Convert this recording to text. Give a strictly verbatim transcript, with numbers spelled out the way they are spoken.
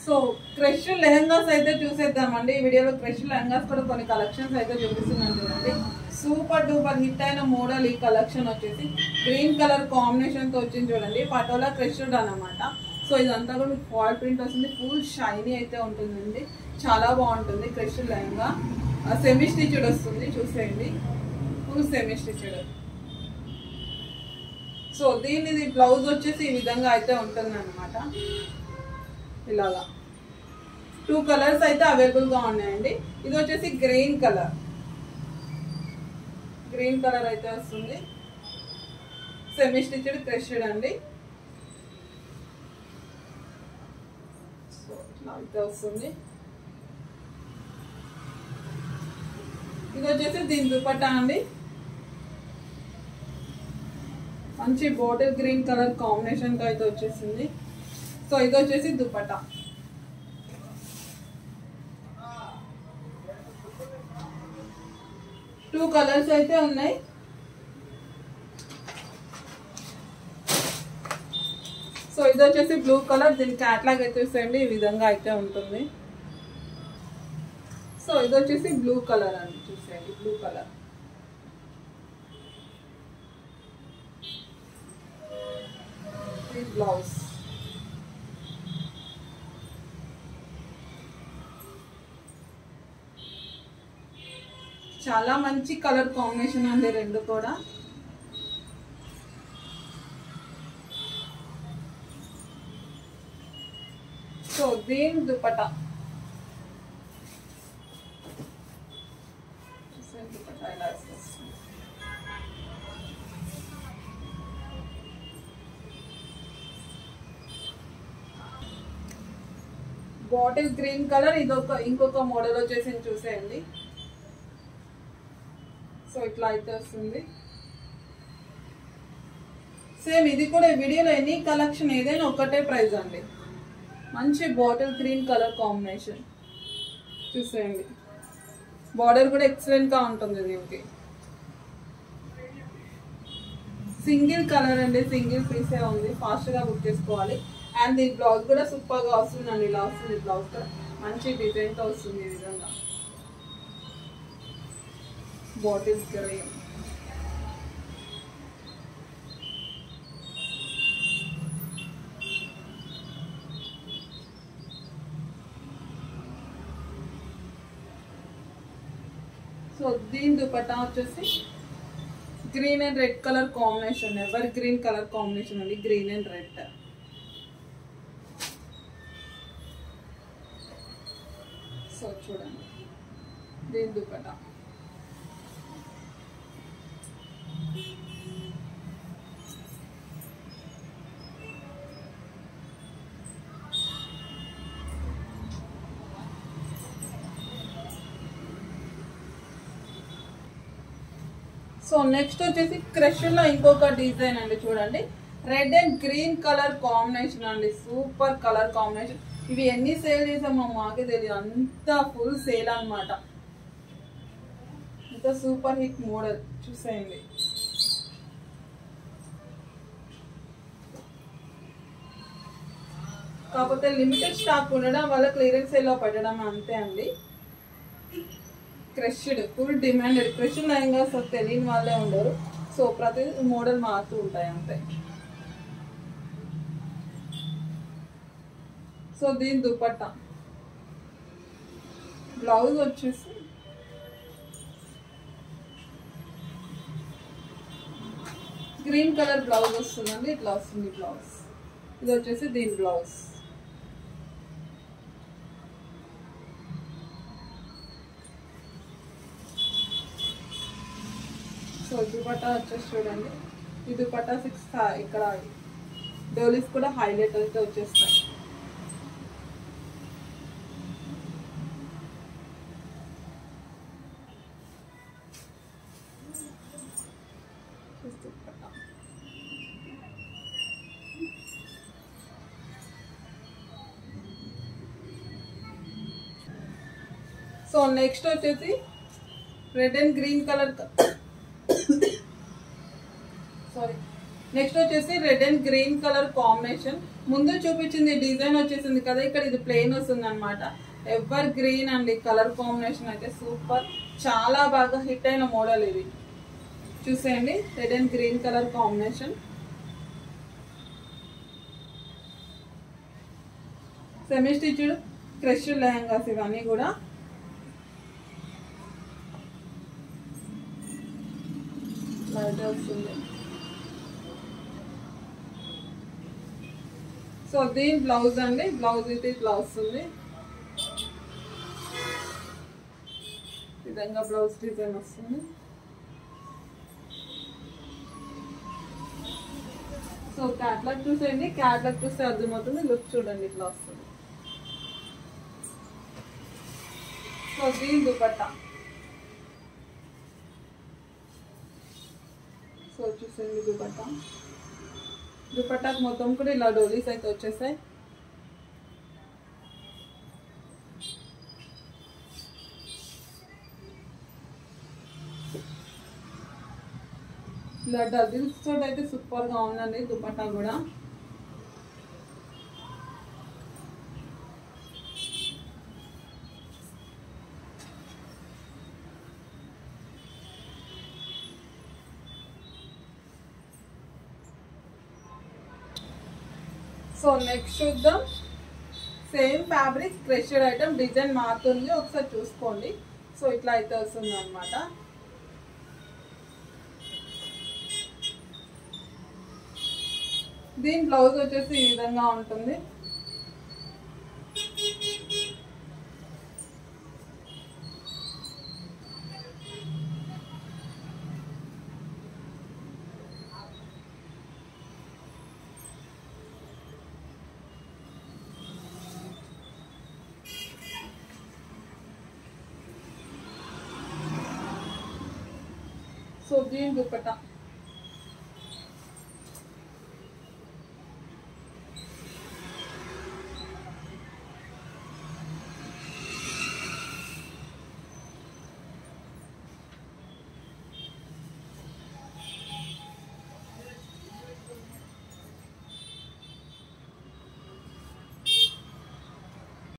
So crush lehengas అయితే చూసేద్దామండి. ఈ వీడియోలో క్రష్ లెహంగాస్ కూడా కొన్ని కలెక్షన్స్ అయితే చూపిస్తున్నాను చూడండి. సూపర్ డూపర్ హిట్ అయిన మోడల్ ఈ కలెక్షన్ వచ్చేసి గ్రీన్ కలర్ కాంబినేషన్ తో వచ్చింది చూడండి. పటోలా క్రష్డ్ అనమాట. సో ఇదంతా కూడా మీకు ఫాల్ ప్రింట్ వస్తుంది. ఫుల్ షైనీ అయితే ఉంటుందండి. చాలా బాగుంటుంది. క్రష్ లెహంగా సెమీ స్టిచ్డ్ వస్తుంది. చూసేయండి, ఫుల్ సెమీ స్టిచ్డ్. సో దీనిది బ్లౌజ్ వచ్చేసి ఈ విధంగా అయితే ఉంటుంది అనమాట. ఇలాగా టూ కలర్స్ అయితే అవైలబుల్ గా ఉన్నాయండి. ఇది వచ్చేసి గ్రీన్ కలర్, గ్రీన్ కలర్ అయితే వస్తుంది. సెమీ స్టిచ్డ్ క్రష్డ్ అండి. సో ఇట్లా అయితే వస్తుంది. ఇది వచ్చేసి దీని దుపట్టా అండి. మంచి బాటిల్ గ్రీన్ కలర్ కాంబినేషన్ తో అయితే వచ్చేసింది. సో ఇది వచ్చేసి దుపట్టా. టూ కలర్స్ అయితే ఉన్నాయి. సో ఇది వచ్చేసి బ్లూ కలర్. దీని క్యాట్లాగ్ అయితే చూసేయండి, ఈ విధంగా అయితే ఉంటుంది. సో ఇది వచ్చేసి బ్లూ కలర్ అండి. చూసేయండి, బ్లూ కలర్. బ్లౌజ్ చాలా మంచి కలర్ కాంబినేషన్ అండి రెండు కూడా. సో దీని దుపట్టా దుపట్టా ఇలా వస్తుంది. Bottle green colour. ఇదొక ఇంకొక మోడల్ వచ్చేసి చూసేయండి. సో ఇట్లా అయితే వస్తుంది. సేమ్ ఇది కూడా వీడియోలో ఎనీ కలెక్షన్ ఏదైనా ఒకటే ప్రైస్ అండి. మంచి బాటిల్ గ్రీన్ కలర్ కాంబినేషన్ చూసేయండి. బార్డర్ కూడా ఎక్సలెంట్ గా ఉంటుంది. దీనికి సింగిల్ కలర్ అండి, సింగిల్ పీసే ఉంది. ఫాస్ట్ గా బుక్ చేసుకోవాలి. అండ్ ఈ బ్లౌజ్ కూడా సూపర్ గా వస్తుందండి. ఇలా వస్తుంది బ్లౌజ్ కూడా. మంచి డిజైన్ తో వస్తుంది ఈ విధంగా. Bottle green. సో దీని దుపట్టా వచ్చేసి green and red colour combination. Evergreen colour combination అండి, గ్రీన్ అండ్ రెడ్. సో చూడండి దీని దుపట్టా. సో నెక్స్ట్ వచ్చేసి క్రష్ లో ఇంకొక డిజైన్ అండి. చూడండి, red and green colour combination అండి. Super colour combination. ఇవి ఎన్ని సేల్ చేసామో మాకే తెలియదు, అంత ఫుల్ సేల్ అనమాట. ఇంత సూపర్ హిట్ మోడల్ చూసేయండి. కాకపోతే లిమిటెడ్ స్టాక్ ఉండడం వల్ల క్లియరెన్స్ సేల్ లో పెట్టడం అంతే అండి. Crushed full demanded. Crush lehengas తెలియని వాళ్ళే ఉండరు. సో ప్రతి మోడల్ మారుతూ ఉంటాయి అంతే. సో దీని దుపట్టా. బ్లౌజ్ వచ్చేసి గ్రీన్ కలర్ బ్లౌజ్ వస్తుందండి. ఇట్లా వస్తుంది బ్లౌజ్. ఇది వచ్చేసి దీని బ్లౌజ్. సో దుపట్టా వచ్చేసి చూడండి. ఈ దుపట్టా సిక్స్ ఇక్కడ డోలీస్ కూడా హైలైట్ అయితే వచ్చేస్తాయి. సో నెక్స్ట్ వచ్చేసి red and green colour sorry next వచ్చేసి red and green colour combination. ముందు చూపించింది డిజైన్ వచ్చేసింది కదా, ఇక్కడ ఇది ప్లెయిన్ వస్తుంది అనమాట. ఎవర్ గ్రీన్ అండి కలర్ కాంబినేషన్ అయితే సూపర్, చాలా బాగా హిట్ అయిన మోడల్ ఇది. చూసేయండి red and green colour combination. Semi stitched crush lehengas ఇవన్నీ కూడా. వస్తుంది సో దీని బ్లౌజ్ అండి, బ్లౌజ్ అయితే ఇట్లా వస్తుంది. విధంగా బ్లౌజ్ డిజైన్ వస్తుంది. సో క్యాట్లాగ్ చూసేయండి, క్యాట్లాగ్ చూస్తే అర్థమవుతుంది. లుక్ చూడండి ఇట్లా వస్తుంది. సో దీని దుపట్టా. సో చూసేయండి దుపట్టా. దుపట్టాకు మొత్తం కూడా ఇలా డోలీస్ అయితే వచ్చేసాయి. ఇలా డజిల్స్ తోటి అయితే సూపర్ గా ఉందండి దుపట్టా కూడా. సో నెక్స్ట్ చూద్దాం. Same fabric crushed item, design మారుతుంది ఒకసారి చూసుకోండి. సో ఇట్లా అయితే వస్తుంది అనమాట. దీని బ్లౌజ్ వచ్చేసి ఈ విధంగా ఉంటుంది. సో దీని దుపట్టా.